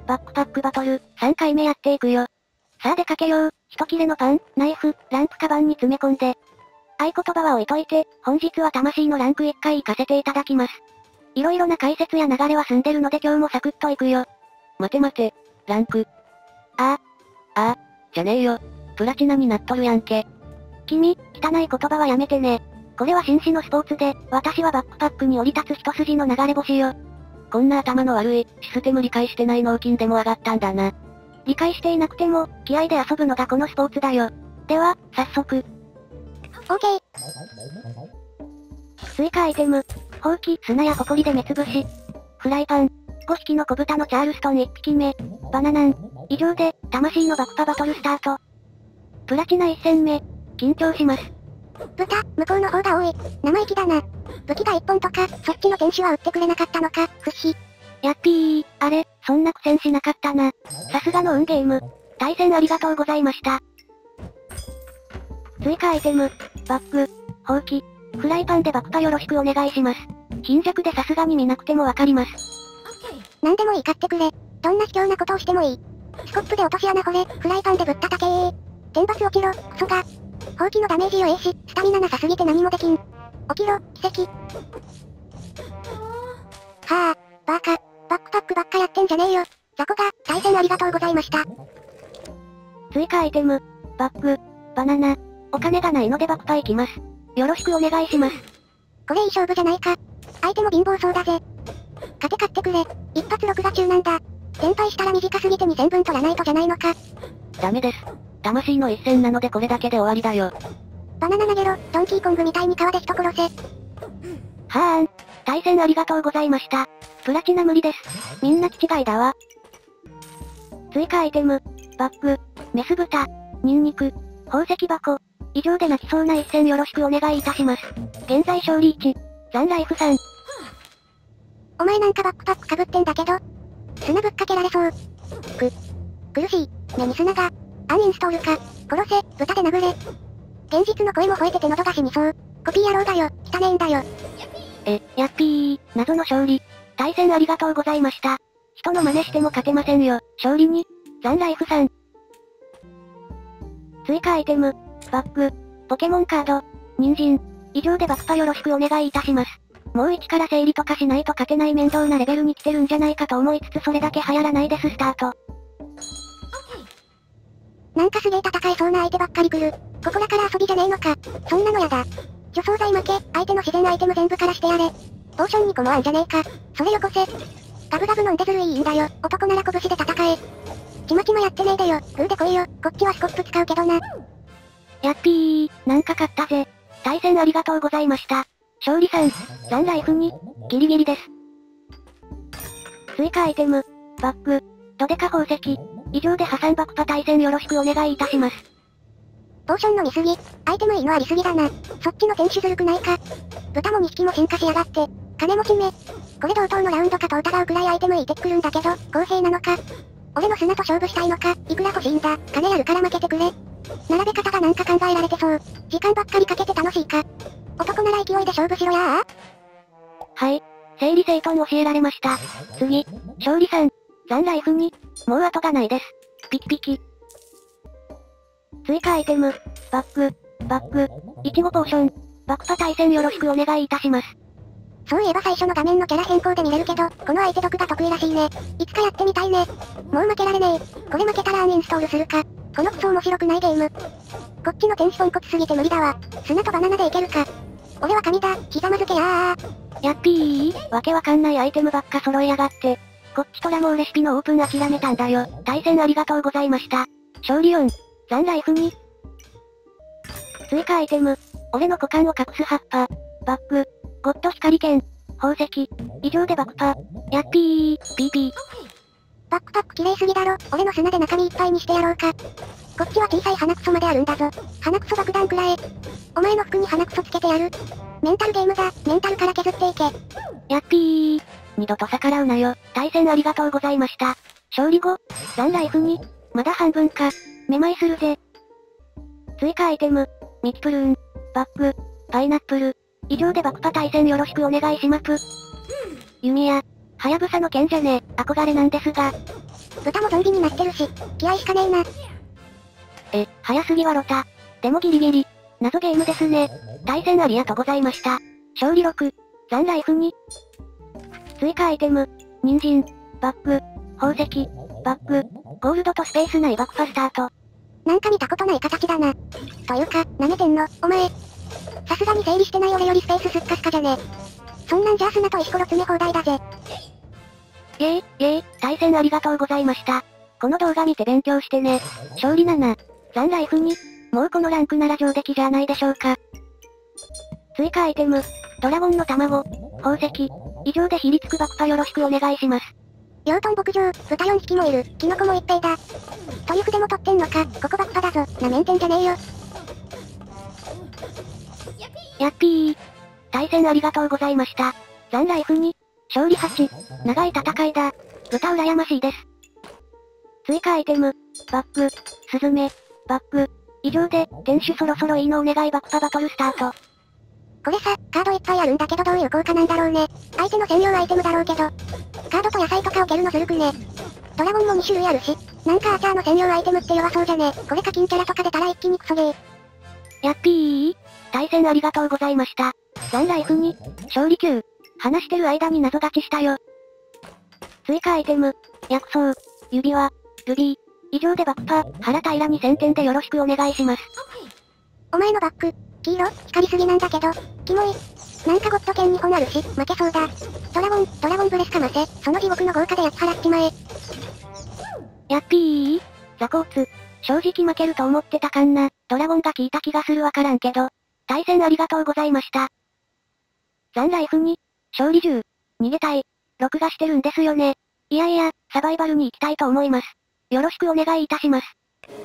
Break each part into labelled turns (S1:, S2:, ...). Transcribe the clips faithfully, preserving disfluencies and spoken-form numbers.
S1: バックパックバトル、さんかいめやっていくよ。さあ出かけよう。一切れのパン、ナイフ、ランプカバンに詰め込んで。合言葉は置いといて、本日は魂のランクいっかい行かせていただきます。いろいろな解説や流れは済んでるので今日もサクッと行くよ。
S2: 待て待て、ランク。
S1: あ
S2: あ。ああ、じゃねえよ。プラチナになっとるやんけ。
S1: 君、汚い言葉はやめてね。これは紳士のスポーツで、私はバックパックに降り立つ一筋の流れ星よ。
S2: こんな頭の悪い、システム理解してない脳筋でも上がったんだな。
S1: 理解していなくても、気合で遊ぶのがこのスポーツだよ。では、早速。オーケー。追加アイテム。ほうき、砂や埃で目つぶし。フライパン。ごひきの小豚のチャールストンいっぴきめ。バナナン。以上で、魂のバクパバトルスタート。プラチナいっ戦目。緊張します。
S3: 豚、向こうの方が多い。生意気だな。武器がいっぽんとか、そっちの店主は売ってくれなかったのか、不思。
S1: やっぴー、あれ、そんな苦戦しなかったな。さすがの運ゲーム。対戦ありがとうございました。追加アイテム。バッグ、ほうき、フライパンでバクパよろしくお願いします。貧弱でさすがに見なくてもわかります。
S3: なんでもいい買ってくれ。どんな卑怯なことをしてもいい。スコップで落とし穴掘れ、フライパンでぶったたけー。天罰落ちろ、クソが。ほうきのダメージ弱えし、スタミナなさすぎて何もできん。起きろ、奇跡。はぁ、バーカ、バックパックばっかやってんじゃねえよ。雑魚が、対戦ありがとうございました。
S1: 追加アイテム、バッグ、バナナ。お金がないのでバクパ行きます。よろしくお願いします。
S3: これいい勝負じゃないか。相手も貧乏そうだぜ。勝て買ってくれ。一発録画中なんだ。先輩したら短すぎてにせんぶん取らないとじゃないのか。
S2: ダメです。魂の一戦なのでこれだけで終わりだよ。
S3: バナナ投げろ、ドンキーコングみたいに川で人殺せ。
S1: はーん。対戦ありがとうございました。プラチナ無理です。みんな気違いだわ。追加アイテム、バッグ、メス豚、ニンニク、宝石箱。以上で泣きそうな一戦よろしくお願いいたします。現在勝利いち、ザンライフさん。
S3: お前なんかバックパック被ってんだけど。砂ぶっかけられそう。く、苦しい。目に砂が。アンインストールか。殺せ、豚で殴れ。現実の声も吠えてて喉が死にそう。コピー野郎だよ、汚ねえんだよ。
S1: え、やっぴー、謎の勝利。対戦ありがとうございました。人の真似しても勝てませんよ。勝利に、ザンライフさん。追加アイテム、バッグ、ポケモンカード、人参。以上でバクパよろしくお願いいたします。もう一から整理とかしないと勝てない面倒なレベルに来てるんじゃないかと思いつつそれだけ流行らないですスタート。
S3: なんかすげえ戦えそうな相手ばっかり来る。ここらから遊びじゃねえのか。そんなのやだ。除草剤負け、相手の自然アイテム全部からしてやれ。ポーションにこもあんじゃねえか。それよこせ。ガブガブ飲んでずるいいいんだよ。男なら拳で戦え。ちまちまやってねえでよ。グーで来いよ。こっちはスコップ使うけどな。
S1: やっぴー、なんか勝ったぜ。対戦ありがとうございました。勝利さん、ザンライフに、ギリギリです。追加アイテム、バッグ、ドデカ宝石。以上で破産バクパ対戦よろしくお願いいたします。
S3: ポーションの見すぎ。アイテムいいのありすぎだな。そっちの選手ずるくないか。豚もにひきも進化しやがって。金持ちめ。これ同等のラウンドかと疑うくらいアイテムいいてくるんだけど、公平なのか。俺の砂と勝負したいのか、いくら欲しいんだ。金やるから負けてくれ。並べ方がなんか考えられてそう。時間ばっかりかけて楽しいか。男なら勢いで勝負しろやー。
S1: はい。整理整頓教えられました。次、勝利さん、ザンライフに、もう後がないです。ピキピキ。追加アイテム、バッグ、バッグ、イチゴポーション、バクパ対戦よろしくお願いいたします。
S3: そういえば最初の画面のキャラ変更で見れるけど、この相手毒が得意らしいね。いつかやってみたいね。もう負けられねえ。これ負けたらアンインストールするか。このクソ面白くないゲーム。こっちのテンションコツすぎて無理だわ。砂とバナナでいけるか。俺は神だ、ひざまずけやー。
S1: やっぴー、わけわかんないアイテムばっか揃いやがって。こっちとらもうレシピのオープン諦めたんだよ。対戦ありがとうございました。勝利よん、ザンライフに。追加アイテム、俺の股間を隠す葉っぱ、バッグ、ゴッド光剣、宝石、以上でバクパ、やっぴー、ピーピー。
S3: バックパック綺麗すぎだろ。俺の砂で中身いっぱいにしてやろうか。こっちは小さい鼻くそまであるんだぞ。鼻くそ爆弾くらえ。お前の服に鼻くそつけてやる。メンタルゲームだ。メンタルから削っていけ。
S1: やっぴー。二度と逆らうなよ。対戦ありがとうございました。勝利後、ザンライフに、まだ半分か。めまいするぜ。追加アイテム、ミキプルーン、バッグ、パイナップル。以上でバクパ対戦よろしくお願いします。弓矢、はやぶさの剣じゃね、憧れなんですが。
S3: 豚もゾンビになってるし、気合しかねえな。
S1: え、早すぎはロタ。でもギリギリ。謎ゲームですね。対戦ありがとうございました。勝利ろく。残ライフに。追加アイテム。人参。バッグ。宝石。バッグ。ゴールドとスペース内爆破スタート。
S3: なんか見たことない形だな。というか、舐めてんの、お前。さすがに整理してない俺よりスペースすっかすかじゃね。そんなんじゃあ砂と石ころ詰め放題だぜ。
S1: イェーイ、イェーイ、対戦ありがとうございました。この動画見て勉強してね。勝利なな。残ライフに。もうこのランクなら上出来じゃないでしょうか。追加アイテム。ドラゴンの卵。宝石。以上でひりつく爆破よろしくお願いします。
S3: 養豚牧場、豚よんひきもいる、キノコも一平だ。トリュフでも取ってんのか、ここ爆破だぞ、なめんてんじゃねえよ。
S1: やっぴー。対戦ありがとうございました。残ライフに。勝利はち。長い戦いだ。豚羨ましいです。追加アイテム。バッグ。スズメ。バッグ。以上で、店主そろそろいいのお願い爆破バトルスタート。
S3: これさ、カードいっぱいあるんだけどどういう効果なんだろうね。相手の専用アイテムだろうけど。カードと野菜とか置けるのずるくね。ドラゴンもに種類あるし、なんかアーチャーの専用アイテムって弱そうじゃね。これ課金キャラとか出たら一気にクソゲー。
S1: やっぴー。対戦ありがとうございました。残ライフに。勝利きゅう。話してる間に謎勝ちしたよ。追加アイテム。薬草。指輪。ルビー。以上で爆破、原平にせんてんでよろしくお願いします。
S3: お前のバッグ、黄色、光りすぎなんだけど、キモい。なんかゴッド剣にほんあるし、負けそうだ。ドラゴン、ドラゴンブレスかませ、その地獄の豪華でやっ払っちまえ。
S1: やっぴー。ザコーツ。正直負けると思ってたかんな。ドラゴンが効いた気がするわからんけど。対戦ありがとうございました。残ライフに。勝利じゅう。逃げたい。録画してるんですよね。いやいや、サバイバルに行きたいと思います。よろしくお願いいたします。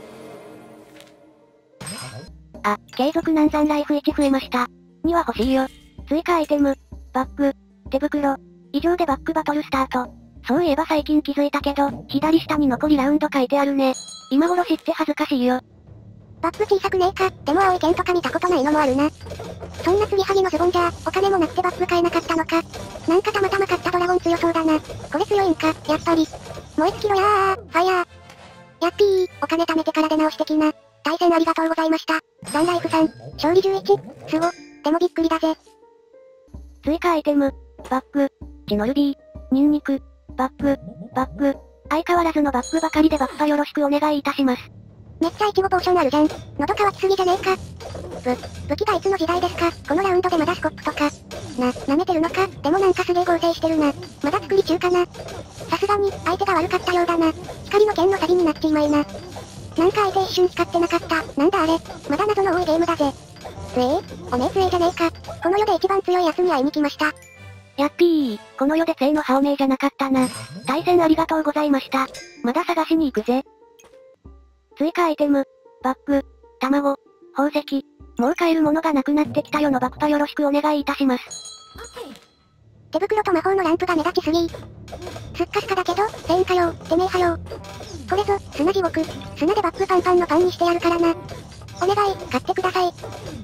S1: あ、継続難残ライフいち増えました。には欲しいよ。追加アイテム。バッグ。手袋。以上でバックバトルスタート。そういえば最近気づいたけど、左下に残りラウンド書いてあるね。今頃知って恥ずかしいよ。
S3: バッグ小さくねえか、でも青い剣とか見たことないのもあるな。そんな継ぎはぎのズボンじゃ、お金もなくてバッグ買えなかったのか。なんかたまたま買ったドラゴン強そうだな。これ強いんか、やっぱり。燃え尽きろやー、ファイヤー。やっぴー、お金貯めてから出直してきな。対戦ありがとうございました。残ライフさん、勝利じゅういち、すご、でもびっくりだぜ。
S1: 追加アイテム、バッグ、血のルビー、ニンニク、バッグ、バッグ、相変わらずのバッグばかりで爆破よろしくお願いいたします。
S3: めっちゃイチゴポーションあるじゃん。喉乾きすぎじゃねえか。ぶ、武器がいつの時代ですか、このラウンドでまだスコップとか。な、舐めてるのか、でもなんかすげえ合成してるな。まだ作り中かな。さすがに、相手が悪かったようだな。光の剣のサビになっちまいな。なんか相手一瞬光ってなかった。なんだあれ。まだ謎の多いゲームだぜ。つえー、おめえつえじゃねえか。この世で一番強い奴に会いに来ました。
S1: やっぴー、この世でつえの覇王名じゃなかったな。対戦ありがとうございました。まだ探しに行くぜ。追加アイテム、バッグ、卵、宝石。もう買えるものがなくなってきたよの爆破よろしくお願いいたします。
S3: 手袋と魔法のランプが目立ちすぎ。すっかすかだけど、せんかよ、てめえはよ。これぞ、砂地獄。砂でバッグパンパンのパンにしてやるからな。お願い、買ってください。は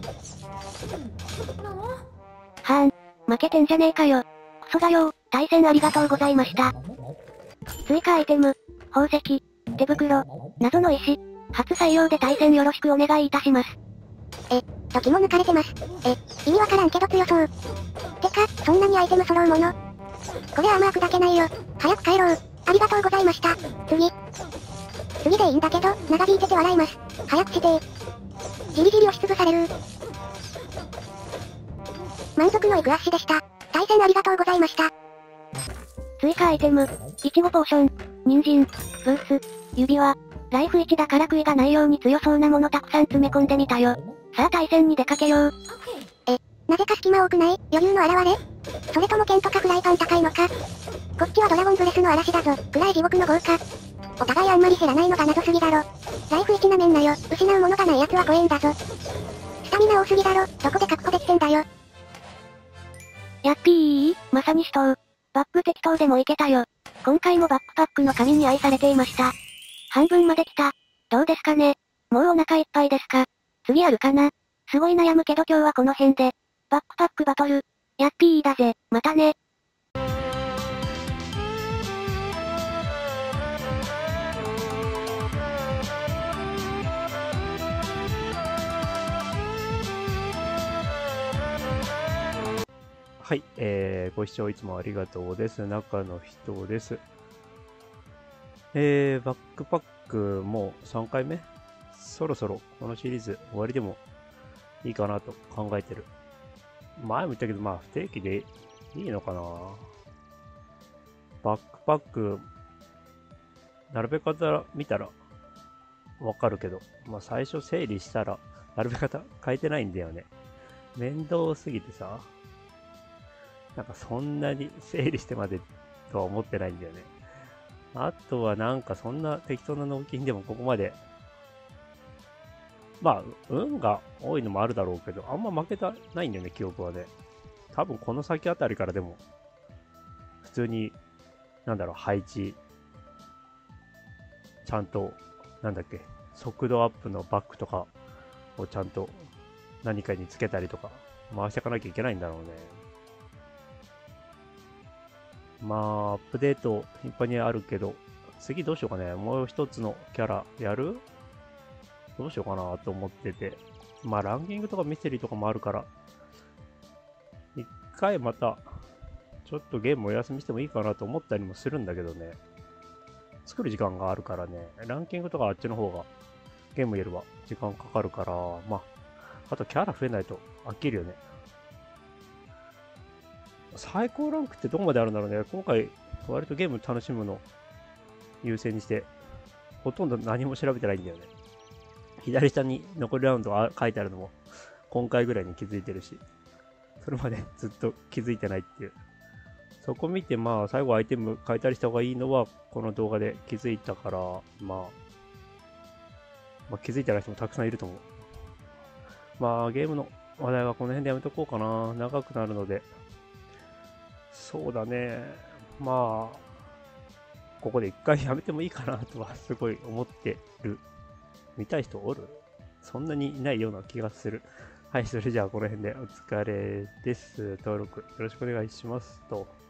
S1: ーん、負けてんじゃねえかよ。クソがよー、対戦ありがとうございました。追加アイテム、宝石、手袋、謎の石、初採用で対戦よろしくお願いいたします。
S3: え、時も抜かれてます。え、意味わからんけど強そう。てか、そんなにアイテム揃うもの。これアーマー砕けないよ。早く帰ろう。ありがとうございました。次。次でいいんだけど、長引いてて笑います。早くしてー。じりじり押しつぶされる。満足のいく足でした。対戦ありがとうございました。
S1: 追加アイテム、いちごポーション、人参、ブース、指輪、ライフいちだから悔いがないように強そうなものたくさん詰め込んでみたよ。さあ対戦に出かけよう。
S3: え、なぜか隙間多くない？余裕の現れ？それとも剣とかフライパン高いのか？こっちはドラゴンブレスの嵐だぞ。暗い地獄の豪華。お互いあんまり知らないのが謎すぎだろ。ライフいちなめんなよ。失うものがない奴は怖えんだぞ。スタミナ多すぎだろ。どこで確保できてんだよ。
S1: やっぴー、まさに死闘。バック適当でもいけたよ。今回もバックパックの神に愛されていました。半分まで来た。どうですかね？もうお腹いっぱいですか？次あるかな？すごい悩むけど今日はこの辺で。バックパックバトル。やっぴーだぜ。またね。
S4: はい、えー、ご視聴いつもありがとうです。中の人です。えー、バックパックもうさんかいめ？そろそろこのシリーズ終わりでもいいかなと考えてる。前も言ったけど、まあ不定期でいいのかな。バックパック、並べ方見たらわかるけど、まあ最初整理したら並べ方変えてないんだよね。面倒すぎてさ、なんかそんなに整理してまでとは思ってないんだよね。あとはなんかそんな適当な納金でもここまで、まあ運が多いのもあるだろうけど、あんま負けたないんだよね、記憶はね。多分この先あたりからでも、普通に、なんだろう、配置、ちゃんと、なんだっけ、速度アップのバックとかをちゃんと何かにつけたりとか、回していかなきゃいけないんだろうね。まあ、アップデート頻繁にあるけど、次どうしようかね。もう一つのキャラやる？どうしようかなと思ってて。まあ、ランキングとかミステリーとかもあるから、一回また、ちょっとゲームお休みしてもいいかなと思ったりもするんだけどね。作る時間があるからね。ランキングとかあっちの方が、ゲームよりは時間かかるから、まあ、あとキャラ増えないと飽きるよね。最高ランクってどこまであるんだろうね。今回、割とゲーム楽しむの優先にして、ほとんど何も調べてないんだよね。左下に残りラウンドが書いてあるのも、今回ぐらいに気づいてるし、それまでずっと気づいてないっていう。そこ見て、まあ、最後アイテム変えたりした方がいいのは、この動画で気づいたから、まあ、まあ、気づいてない人もたくさんいると思う。まあ、ゲームの話題はこの辺でやめとこうかな。長くなるので。そうだね。まあ、ここで一回やめてもいいかなとはすごい思ってる。見たい人おる？そんなにいないような気がする。はい、それじゃあこの辺でお疲れです。登録よろしくお願いしますと。